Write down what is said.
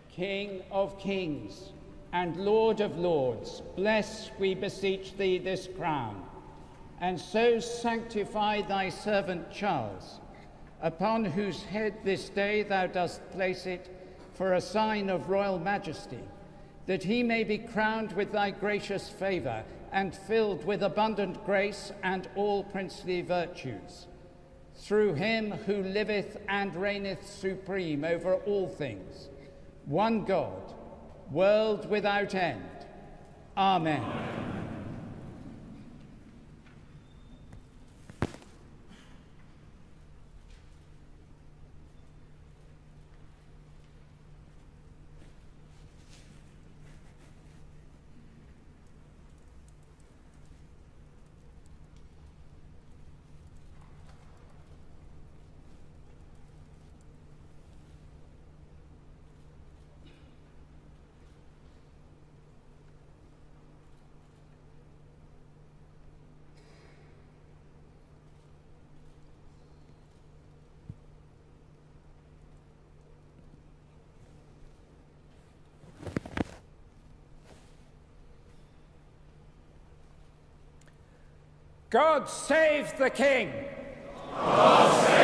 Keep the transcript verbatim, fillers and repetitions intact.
King of kings and Lord of lords, bless, we beseech thee, this crown, and so sanctify thy servant Charles, upon whose head this day thou dost place it for a sign of royal majesty, that he may be crowned with thy gracious favour and filled with abundant grace and all princely virtues. Through him who liveth and reigneth supreme over all things, one God, world without end. Amen. Amen. God save the King! God save